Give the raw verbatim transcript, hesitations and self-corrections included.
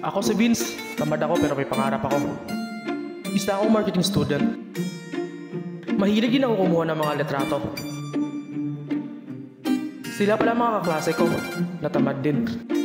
Ako si Vince, tamad ako pero may pangarap ako. Isa akong marketing student. Mahilig din ako kumuha ng mga litrato. Sila pala mga kaklase ko, natamad din.